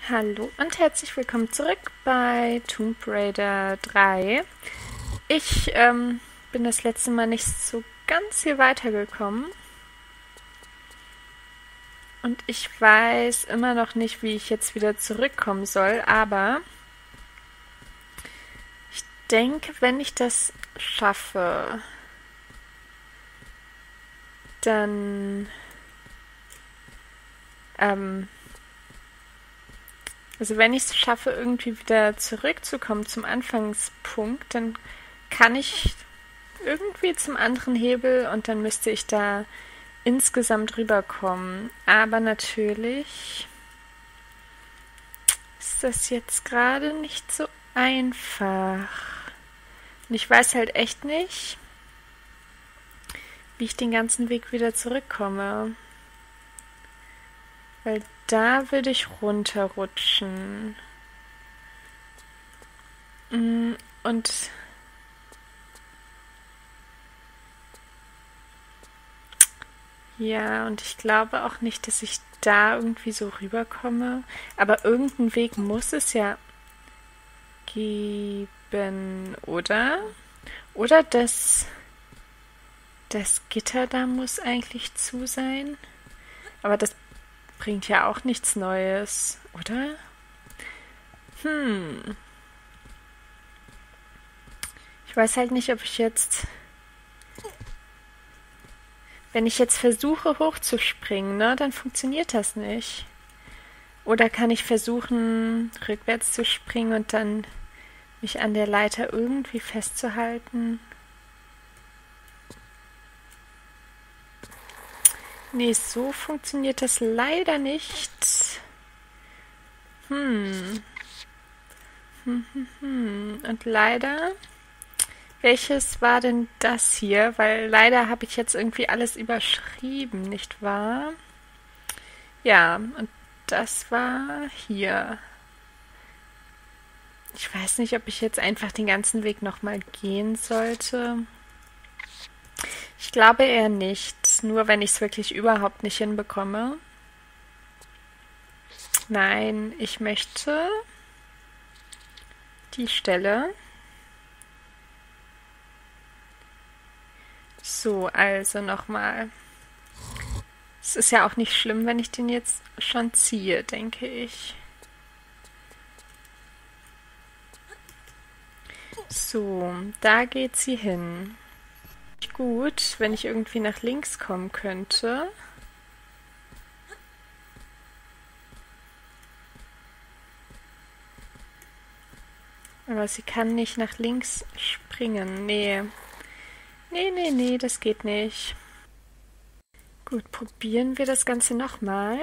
Hallo und herzlich willkommen zurück bei Tomb Raider 3. Ich bin das letzte Mal nicht so ganz hier weitergekommen und ich weiß immer noch nicht, wie ich jetzt wieder zurückkommen soll, aber ich denke, wenn ich das schaffe, dann also wenn ich es schaffe, irgendwie wieder zurückzukommen zum Anfangspunkt, dann kann ich irgendwie zum anderen Hebel und dann müsste ich da insgesamt rüberkommen. Aber natürlich ist das jetzt gerade nicht so einfach. Und ich weiß halt echt nicht, wie ich den ganzen Weg wieder zurückkomme. Weil da würde ich runterrutschen. Und ja, und ich glaube auch nicht, dass ich da irgendwie so rüberkomme. Aber irgendeinen Weg muss es ja geben, oder? Oder das Gitter da muss eigentlich zu sein. Aber das bringt ja auch nichts Neues, oder? Ich weiß halt nicht, ob ich jetzt, wenn ich jetzt versuche hochzuspringen, ne, dann funktioniert das nicht. Oder kann ich versuchen, rückwärts zu springen und dann mich an der Leiter irgendwie festzuhalten? Nee, so funktioniert das leider nicht. Und leider, welches war denn das hier? Weil leider habe ich jetzt irgendwie alles überschrieben, nicht wahr? Ja, und das war hier. Ich weiß nicht, ob ich jetzt einfach den ganzen Weg nochmal gehen sollte. Ich glaube eher nicht, nur wenn ich es wirklich überhaupt nicht hinbekomme. Nein, ich möchte die Stelle. So, also nochmal. Es ist ja auch nicht schlimm, wenn ich den jetzt schon ziehe, denke ich. So, da geht sie hin. Gut, wenn ich irgendwie nach links kommen könnte. Aber sie kann nicht nach links springen. Nee. Nee, das geht nicht. Gut, probieren wir das Ganze nochmal.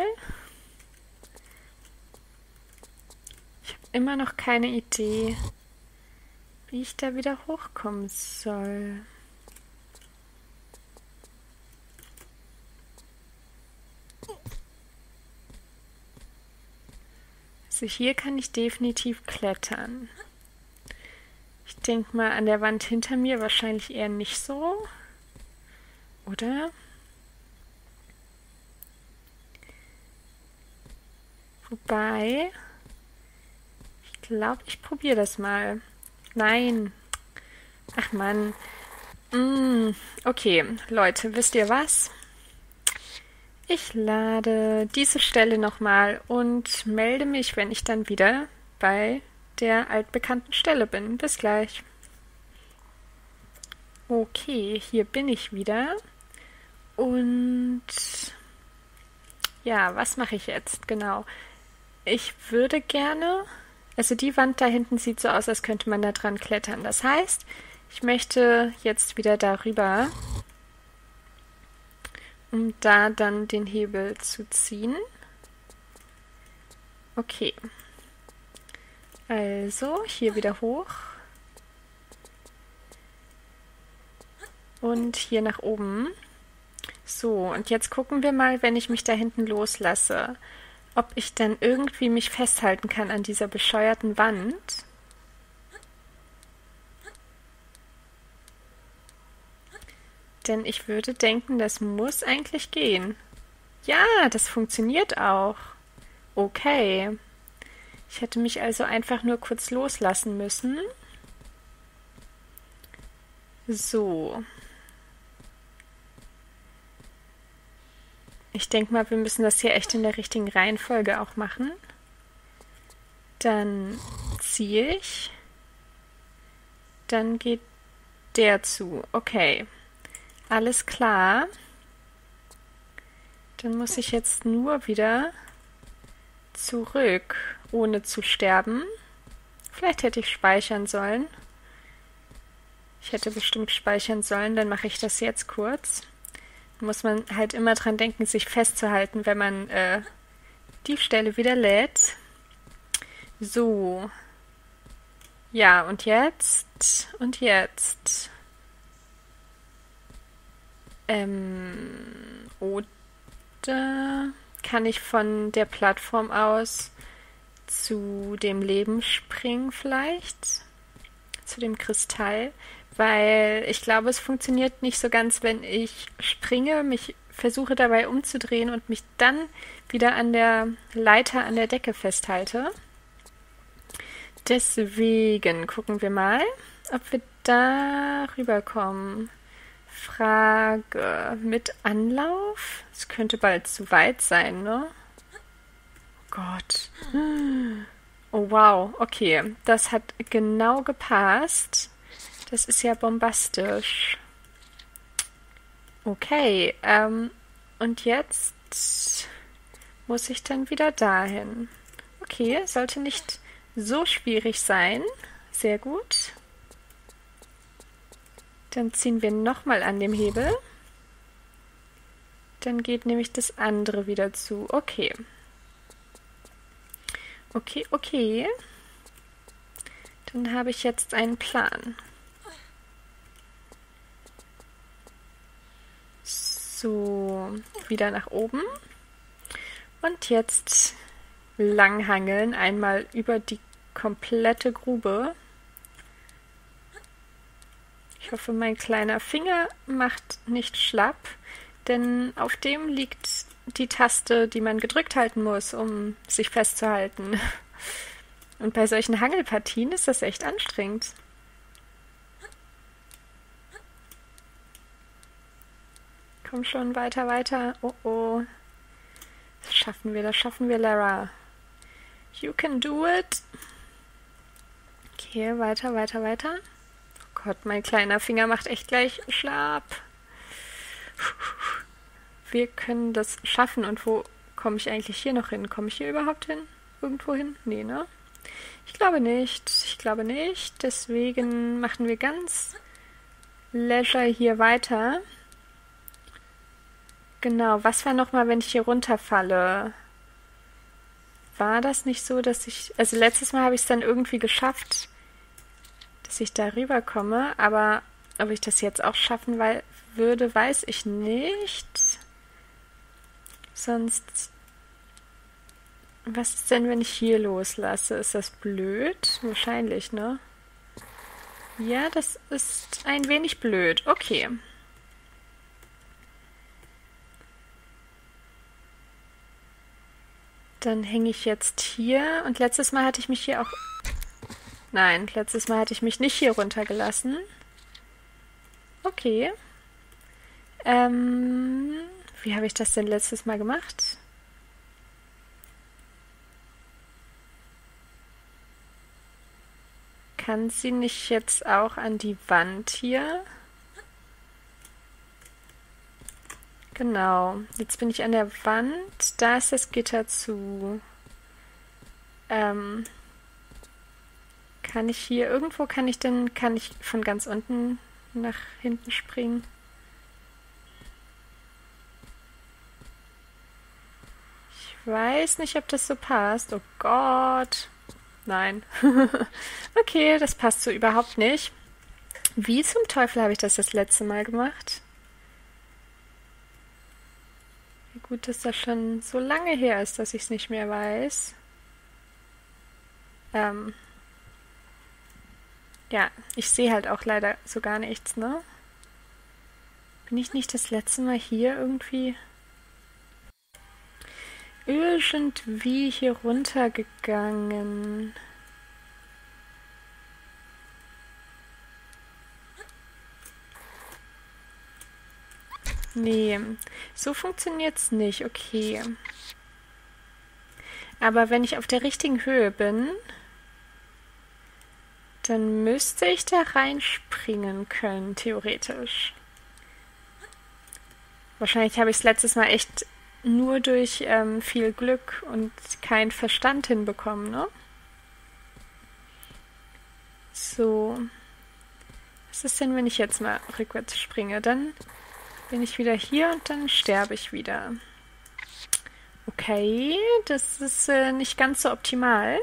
Ich habe immer noch keine Idee, wie ich da wieder hochkommen soll. Also hier kann ich definitiv klettern. Ich denke mal an der Wand hinter mir wahrscheinlich eher nicht so. Oder? Wobei, ich glaube, ich probiere das mal. Nein. Ach Mann. Okay, Leute, wisst ihr was? Ich lade diese Stelle nochmal und melde mich, wenn ich dann wieder bei der altbekannten Stelle bin. Bis gleich. Okay, hier bin ich wieder. Und ja, was mache ich jetzt? Genau. Ich würde gerne, also die Wand da hinten sieht so aus, als könnte man da dran klettern. Das heißt, ich möchte jetzt wieder darüber, um da dann den Hebel zu ziehen. Okay. Also, hier wieder hoch. Und hier nach oben. So, und jetzt gucken wir mal, wenn ich mich da hinten loslasse, ob ich dann irgendwie mich festhalten kann an dieser bescheuerten Wand. Denn ich würde denken, das muss eigentlich gehen. Ja, das funktioniert auch. Okay. Ich hätte mich also einfach nur kurz loslassen müssen. So. Ich denke mal, wir müssen das hier echt in der richtigen Reihenfolge auch machen. Dann ziehe ich. Dann geht der zu. Okay. Alles klar. Dann muss ich jetzt nur wieder zurück, ohne zu sterben. Vielleicht hätte ich speichern sollen. Ich hätte bestimmt speichern sollen, dann mache ich das jetzt kurz. Da muss man halt immer dran denken, sich festzuhalten, wenn man die Stelle wieder lädt. So. Ja, und jetzt? Und jetzt? Oder kann ich von der Plattform aus zu dem Leben springen vielleicht? Zu dem Kristall? Weil ich glaube, es funktioniert nicht so ganz, wenn ich springe, mich versuche dabei umzudrehen und mich dann wieder an der Leiter an der Decke festhalte. Deswegen gucken wir mal, ob wir da rüberkommen. Frage mit Anlauf? Es könnte bald zu weit sein, ne? Oh Gott. Oh wow, okay. Das hat genau gepasst. Das ist ja bombastisch. Okay, und jetzt muss ich dann wieder dahin. Okay, sollte nicht so schwierig sein. Sehr gut. Dann ziehen wir nochmal an dem Hebel. Dann geht nämlich das andere wieder zu. Okay. Okay, okay. Dann habe ich jetzt einen Plan. So, wieder nach oben. Und jetzt langhangeln, einmal über die komplette Grube. Ich hoffe, mein kleiner Finger macht nicht schlapp, denn auf dem liegt die Taste, die man gedrückt halten muss, um sich festzuhalten. Und bei solchen Hangelpartien ist das echt anstrengend. Komm schon, weiter, weiter. Oh oh. Das schaffen wir, Lara. You can do it. Okay, weiter, weiter, weiter. Oh Gott, mein kleiner Finger macht echt gleich schlapp. Wir können das schaffen. Und wo komme ich eigentlich hier noch hin? Komme ich hier überhaupt hin? Irgendwo hin? Nee, ne? Ich glaube nicht. Ich glaube nicht. Deswegen machen wir ganz leisure hier weiter. Genau, was war nochmal, wenn ich hier runterfalle? War das nicht so, dass ich... Also letztes Mal habe ich es dann irgendwie geschafft, dass ich da rüberkomme, aber ob ich das jetzt auch schaffen würde, weiß ich nicht. Sonst... Was ist denn, wenn ich hier loslasse? Ist das blöd? Wahrscheinlich, ne? Ja, das ist ein wenig blöd. Okay. Dann hänge ich jetzt hier. Und letztes Mal hatte ich mich hier auch... Nein, letztes Mal hatte ich mich nicht hier runtergelassen. Okay. Wie habe ich das denn letztes Mal gemacht? Kann sie nicht jetzt auch an die Wand hier? Genau. Jetzt bin ich an der Wand. Da ist das Gitter zu. Kann ich hier irgendwo, kann ich von ganz unten nach hinten springen? Ich weiß nicht, ob das so passt. Oh Gott. Nein. Okay, das passt so überhaupt nicht. Wie zum Teufel habe ich das letzte Mal gemacht? Wie gut, dass das schon so lange her ist, dass ich es nicht mehr weiß. Ja, ich sehe halt auch leider so gar nichts, ne? Bin ich nicht das letzte Mal hier irgendwie? irgendwie hier runtergegangen. Nee, so funktioniert's nicht. Okay. Aber wenn ich auf der richtigen Höhe bin, dann müsste ich da reinspringen können, theoretisch. Wahrscheinlich habe ich es letztes Mal echt nur durch viel Glück und kein Verstand hinbekommen, ne? So. Was ist denn, wenn ich jetzt mal rückwärts springe? Dann bin ich wieder hier und dann sterbe ich wieder. Okay, das ist nicht ganz so optimal.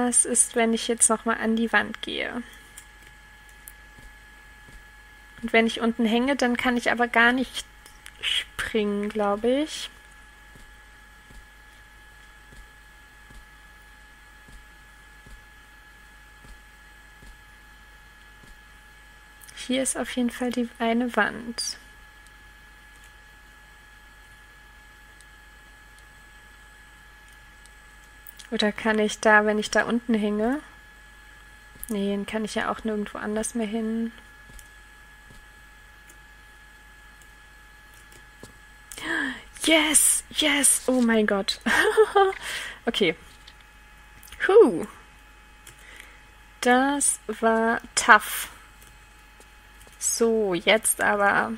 was ist, wenn ich jetzt nochmal an die Wand gehe? Und wenn ich unten hänge, dann kann ich aber gar nicht springen, glaube ich. Hier ist auf jeden Fall die eine Wand. Oder kann ich da, wenn ich da unten hänge? Nee, dann kann ich ja auch nirgendwo anders mehr hin. Yes, yes, oh mein Gott. Okay. Das war tough. So, jetzt aber.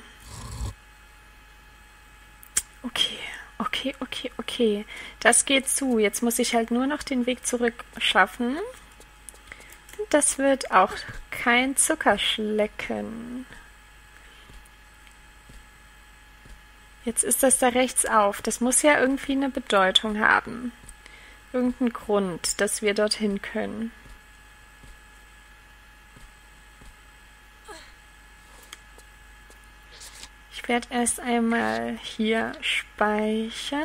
Okay. Das geht zu. Jetzt muss ich halt nur noch den Weg zurück schaffen. Das wird auch kein Zuckerschlecken. Jetzt ist das da rechts auf. Das muss ja irgendwie eine Bedeutung haben. Irgendeinen Grund, dass wir dorthin können. Ich werde erst einmal hier speichern.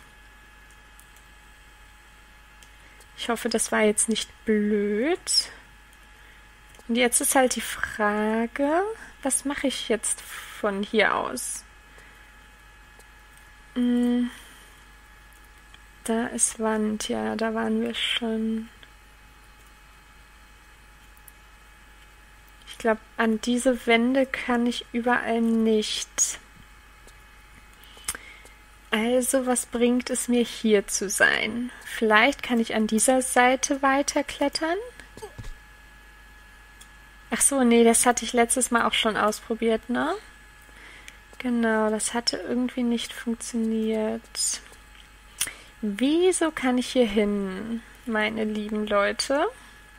Ich hoffe, das war jetzt nicht blöd. Und jetzt ist halt die Frage, was mache ich jetzt von hier aus? Da ist Wand, ja, da waren wir schon. Ich glaube, an diese Wände kann ich überall nicht. Also, was bringt es mir hier zu sein? Vielleicht kann ich an dieser Seite weiterklettern? Ach so, nee, das hatte ich letztes Mal auch schon ausprobiert, ne? Genau, das hatte irgendwie nicht funktioniert. Wieso kann ich hier hin, meine lieben Leute?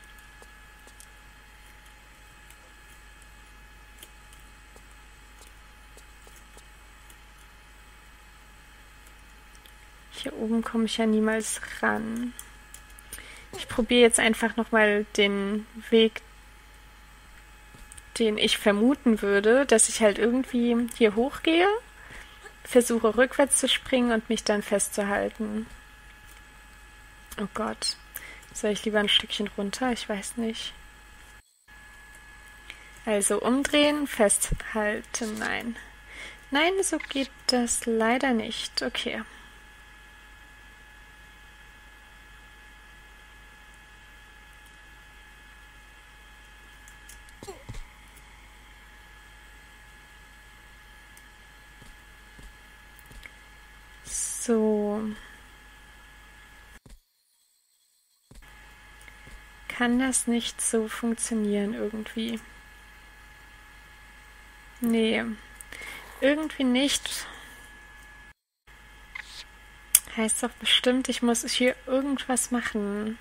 Hier oben komme ich ja niemals ran. Ich probiere jetzt einfach nochmal den Weg, den ich vermuten würde, dass ich halt irgendwie hier hochgehe, versuche rückwärts zu springen und mich dann festzuhalten. Oh Gott. Soll ich lieber ein Stückchen runter? Ich weiß nicht. Also umdrehen, festhalten, nein. Nein, so geht das leider nicht. Okay. So. Kann das nicht so funktionieren irgendwie? Nee. Irgendwie nicht. Heißt doch bestimmt, ich muss hier irgendwas machen.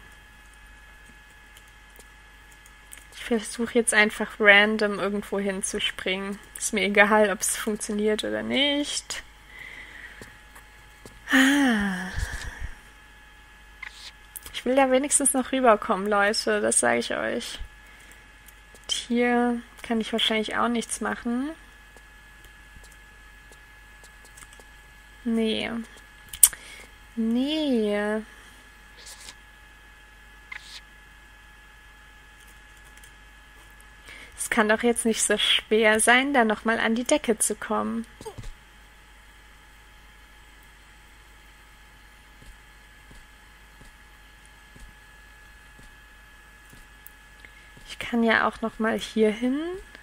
Ich versuche jetzt einfach random irgendwo hinzuspringen. Ist mir egal, ob es funktioniert oder nicht. Ich will da wenigstens noch rüberkommen, Leute. Das sage ich euch. Und hier kann ich wahrscheinlich auch nichts machen. Nee. Es kann doch jetzt nicht so schwer sein, da nochmal an die Decke zu kommen. Ich kann ja auch nochmal hier hin.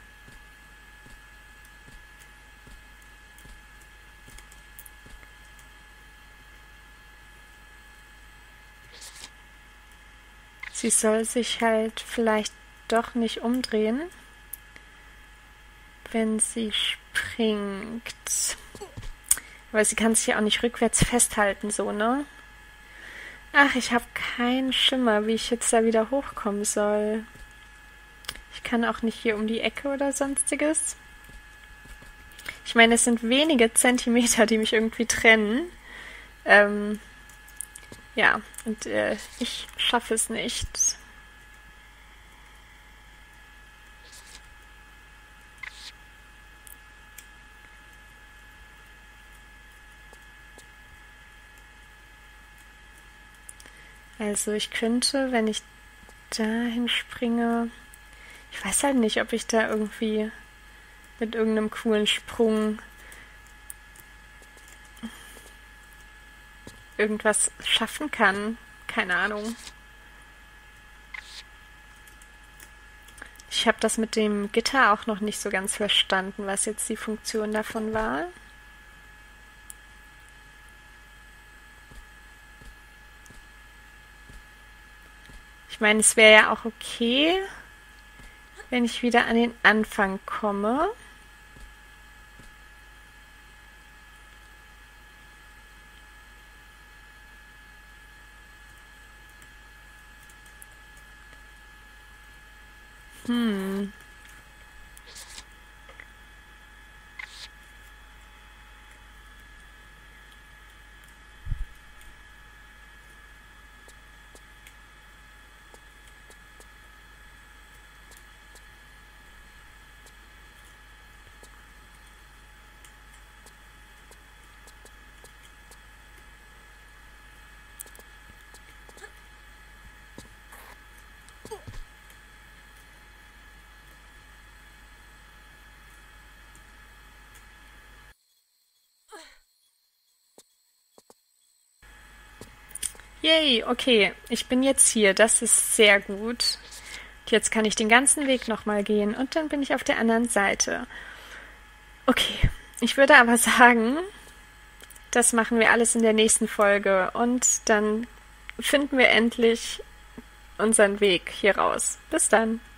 Sie soll sich halt vielleicht doch nicht umdrehen, wenn sie springt. Aber sie kann sich ja auch nicht rückwärts festhalten, so, ne? Ach, ich habe keinen Schimmer, wie ich jetzt da wieder hochkommen soll. Ich kann auch nicht hier um die Ecke oder sonstiges. Ich meine, es sind wenige Zentimeter, die mich irgendwie trennen. Ja, und ich schaffe es nicht. Also ich könnte, wenn ich dahin springe, ich weiß halt nicht, ob ich da irgendwie mit irgendeinem coolen Sprung irgendwas schaffen kann. Keine Ahnung. Ich habe das mit dem Gitter auch noch nicht so ganz verstanden, was jetzt die Funktion davon war. Ich meine, es wäre ja auch okay, wenn ich wieder an den Anfang komme. Hm. Yay, okay, ich bin jetzt hier. Das ist sehr gut. Jetzt kann ich den ganzen Weg nochmal gehen und dann bin ich auf der anderen Seite. Okay, ich würde aber sagen, das machen wir alles in der nächsten Folge und dann finden wir endlich unseren Weg hier raus. Bis dann.